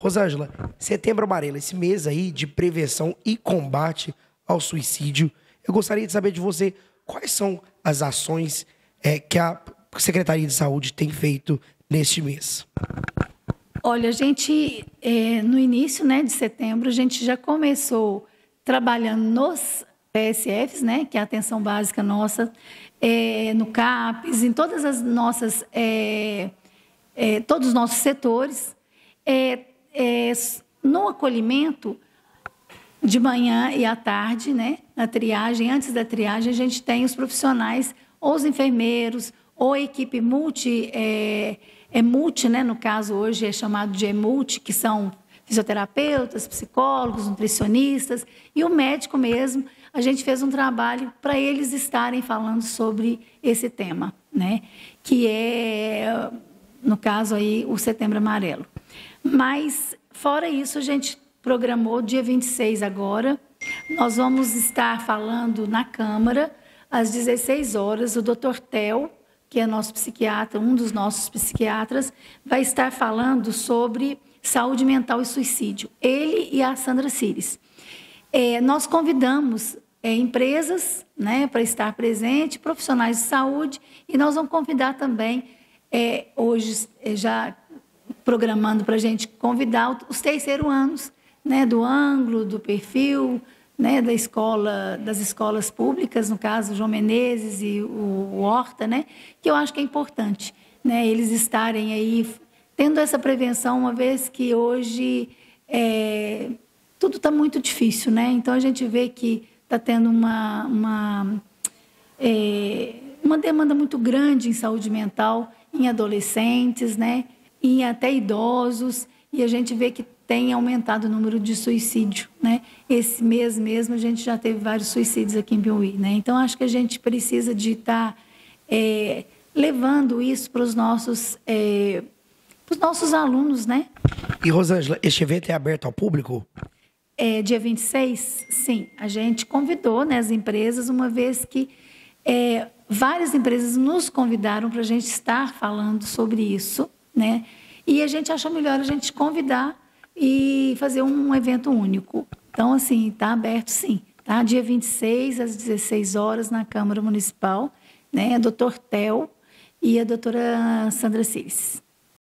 Rosângela, Setembro Amarelo, esse mês aí de prevenção e combate ao suicídio, eu gostaria de saber de você quais são as ações que a Secretaria de Saúde tem feito neste mês. Olha, a gente, no início, né, de setembro, a gente já começou trabalhando nos PSFs, né, que é a atenção básica nossa, no CAPES, em todas as nossas, todos os nossos setores. No acolhimento, de manhã e à tarde, né, na triagem, antes da triagem, a gente tem os profissionais, ou os enfermeiros, ou a equipe multi, né, no caso hoje é chamado de multi, que são fisioterapeutas, psicólogos, nutricionistas, e o médico mesmo. A gente fez um trabalho para eles estarem falando sobre esse tema, né, que é, no caso aí, o Setembro Amarelo. Mas, fora isso, a gente programou dia 26 agora, nós vamos estar falando na Câmara, às 16 horas, o Dr. Theo, que é nosso psiquiatra, um dos nossos psiquiatras, vai estar falando sobre saúde mental e suicídio. Ele e a Sandra Cires. Nós convidamos empresas, né, para estar presente, profissionais de saúde, e nós vamos convidar também, hoje, já programando para a gente convidar os terceiro anos, né, do ângulo, do perfil, né, das escolas públicas, no caso, João Menezes e o Horta, né, que eu acho que é importante, né, eles estarem aí tendo essa prevenção, uma vez que hoje tudo está muito difícil, né, então a gente vê que está tendo uma demanda muito grande em saúde mental, em adolescentes, né, em até idosos, e a gente vê que tem aumentado o número de suicídio, né? Esse mês mesmo a gente já teve vários suicídios aqui em Piauí, né? Então acho que a gente precisa de estar levando isso para os nossos alunos, né? E Rosângela, este evento é aberto ao público? Dia 26, sim. A gente convidou, né, as empresas, uma vez que várias empresas nos convidaram para a gente estar falando sobre isso, né? E a gente achou melhor a gente convidar e fazer um evento único. Então, assim, está aberto, sim. Tá? Dia 26, às 16 horas, na Câmara Municipal, né? A doutor Theo e a doutora Sandra Cires.